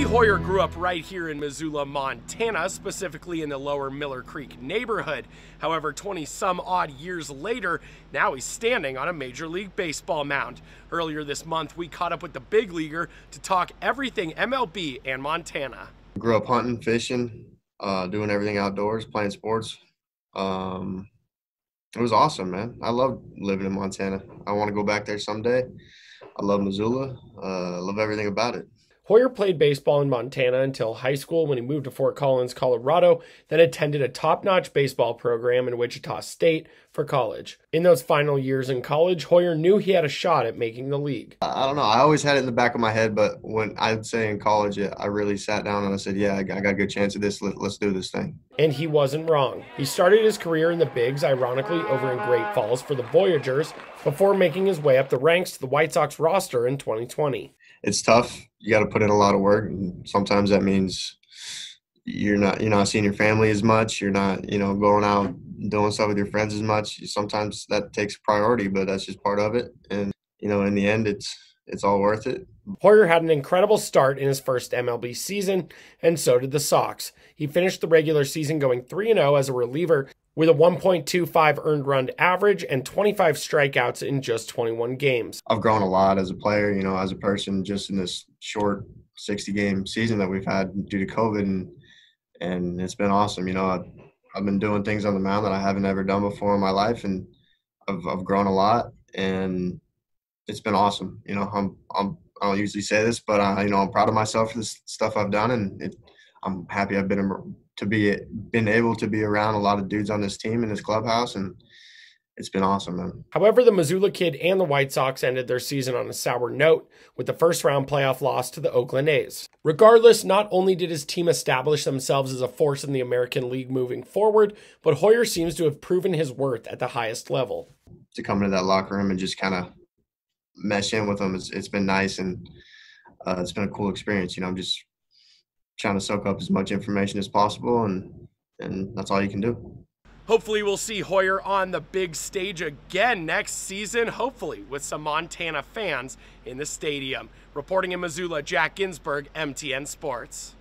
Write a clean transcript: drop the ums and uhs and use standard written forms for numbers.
Heuer grew up right here in Missoula, Montana, specifically in the lower Miller Creek neighborhood. However, 20-some-odd years later, now he's standing on a Major League Baseball mound. Earlier this month, we caught up with the big leaguer to talk everything MLB and Montana. Grew up hunting, fishing, doing everything outdoors, playing sports. It was awesome, man. I love living in Montana. I want to go back there someday. I love Missoula. I love everything about it. Heuer played baseball in Montana until high school when he moved to Fort Collins, Colorado, then attended a top-notch baseball program in Wichita State for college. In those final years in college, Heuer knew he had a shot at making the league. I don't know. I always had it in the back of my head, but when I'd say in college, I really sat down and I said, yeah, I got a good chance of this. Let's do this thing. And he wasn't wrong. He started his career in the bigs, ironically over in Great Falls for the Voyagers, before making his way up the ranks to the White Sox roster in 2020. It's tough. You got to put in a lot of work, and sometimes that means you're not seeing your family as much. You're not, going out doing stuff with your friends as much. Sometimes that takes priority, but that's just part of it. And in the end, it's all worth it. Heuer had an incredible start in his first MLB season, and so did the Sox. He finished the regular season going 3-0 as a reliever with a 1.25 earned run average and 25 strikeouts in just 21 games. I've grown a lot as a player, as a person, just in this short 60-game season that we've had due to COVID, and it's been awesome. I've been doing things on the mound that I haven't ever done before in my life, and I've grown a lot, and it's been awesome. I don't usually say this, but I'm proud of myself for the stuff I've done, and I'm happy I've been able to be around a lot of dudes on this team in this clubhouse, and it's been awesome, man. However, the Missoula kid and the White Sox ended their season on a sour note with the first-round playoff loss to the Oakland A's. Regardless, not only did his team establish themselves as a force in the American League moving forward, but Heuer seems to have proven his worth at the highest level. To come into that locker room and just kind of mesh in with them, it's been nice, and it's been a cool experience. I'm just trying to soak up as much information as possible, and that's all you can do. Hopefully we'll see Heuer on the big stage again next season, hopefully with some Montana fans in the stadium. Reporting in Missoula, Jack Ginsburg, MTN Sports.